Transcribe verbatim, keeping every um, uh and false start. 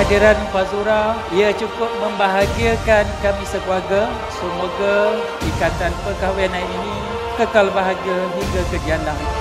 kehadiran Fazura, ia cukup membahagiakan kami sekeluarga. Semoga ikatan perkahwinan ini kekal bahagia hingga ke jannah.